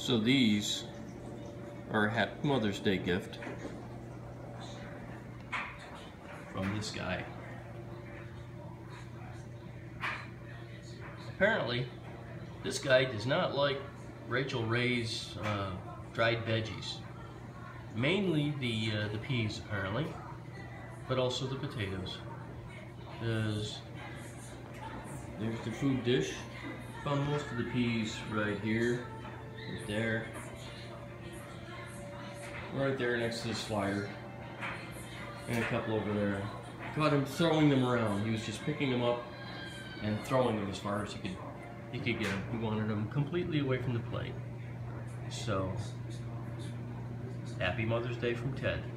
So these are a Happy Mother's Day gift from this guy. Apparently, this guy does not like Rachel Ray's dried veggies. Mainly the peas, apparently, but also the potatoes. There's the food dish. Found most of the peas right here, right there next to the slider, and a couple over there. Caught him throwing them around. He was just picking them up and throwing them as far as he could get them. He wanted them completely away from the plate. So, Happy Mother's Day from Ted.